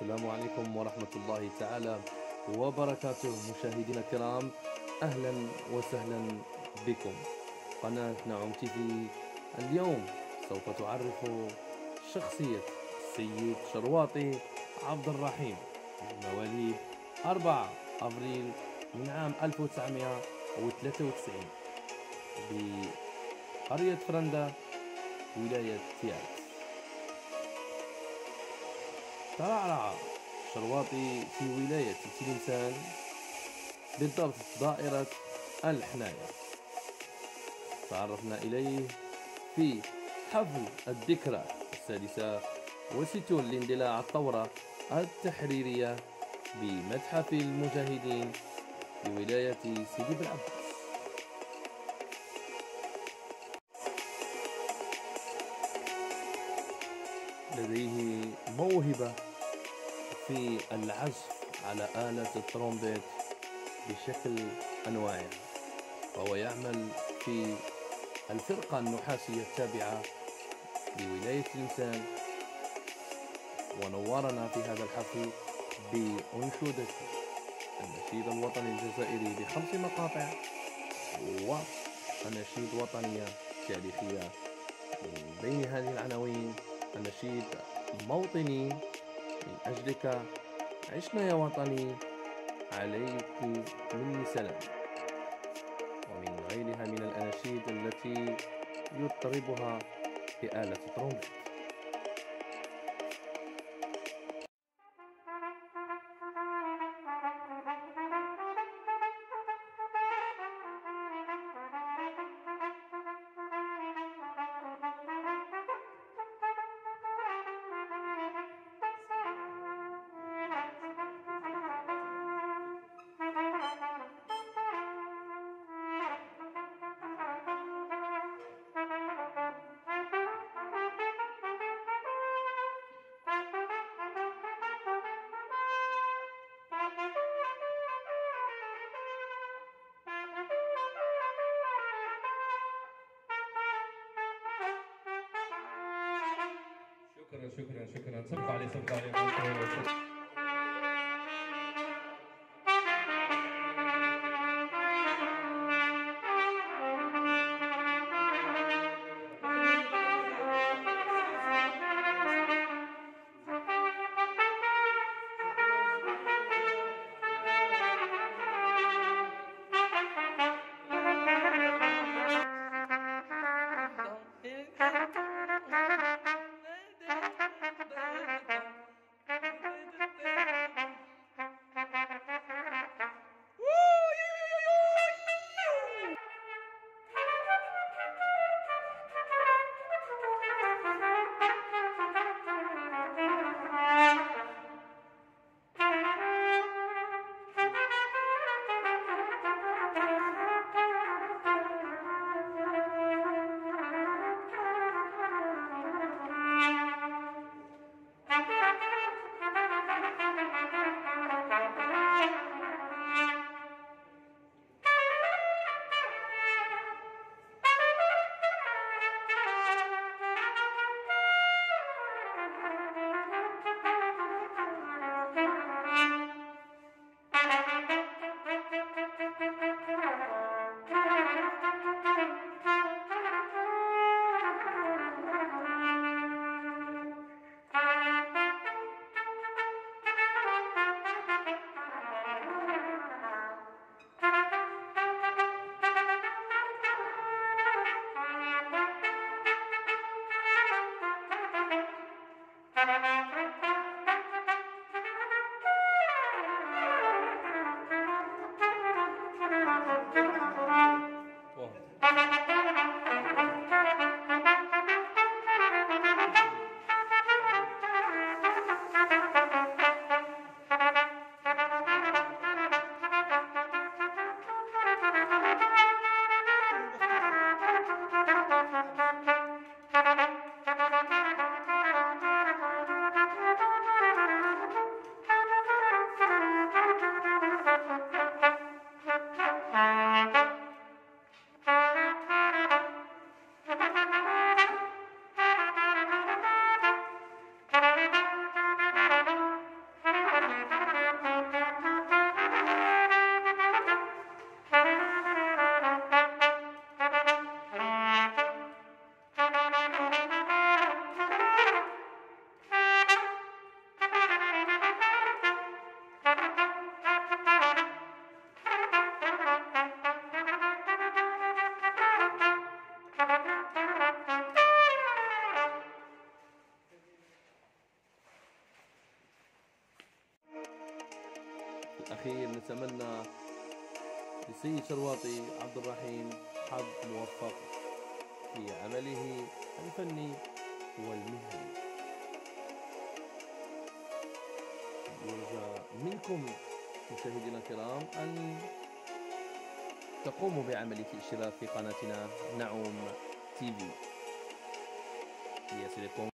السلام عليكم ورحمة الله تعالى وبركاته. مشاهدينا الكرام، أهلا وسهلا بكم. قناة نعوم تيفي اليوم سوف تعرف شخصية السيد شرواطي عبد الرحيم، مواليد 4 أبريل من عام 1993 بقرية فرندا، ولاية تيات. ترعرع شرواطي في ولاية تلمسان، بالضبط دائرة الحناية. تعرفنا إليه في حفل الذكرى 66 لاندلاع الثورة التحريرية بمتحف المجاهدين بولاية سيدي بالعباس. لديه موهبة في العزف على آلة الترومبيت بشكل أنواعها، وهو يعمل في الفرقة النحاسية التابعة لولاية تلمسان، ونورنا في هذا الحفل بأنشودة النشيد الوطني الجزائري ب5 مقاطع وأناشيد وطنية تاريخية. من بين هذه العناوين النشيد موطني، من أجلك عشنا يا وطني، عليك مني سلام، ومن غيرها من الأناشيد التي يطربها بآلة الترومبيت. شكرا. سبقوا علي. الأخير نتمنى للسيد شرواطي عبد الرحيم حظ موفق في عمله الفني والمهني. يرجى منكم مشاهدينا الكرام أن تقوموا بعملية الاشتراك في قناتنا نعوم تي في.